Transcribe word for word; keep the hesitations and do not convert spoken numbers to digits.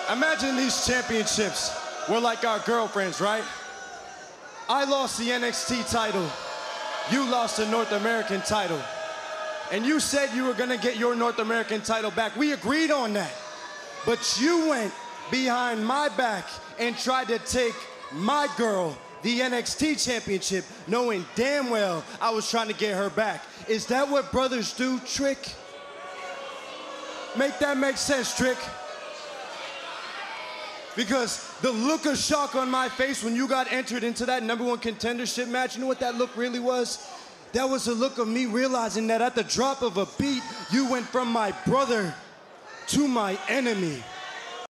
Imagine these championships were like our girlfriends, right? I lost the N X T title. You lost the North American title. And you said you were gonna get your North American title back. We agreed on that. But you went behind my back and tried to take my girl the N X T championship, knowing damn well I was trying to get her back. Is that what brothers do, Trick? Make that make sense, Trick. Because the look of shock on my face when you got entered into that number one contendership match, you know what that look really was? That was a look of me realizing that at the drop of a beat, you went from my brother to my enemy.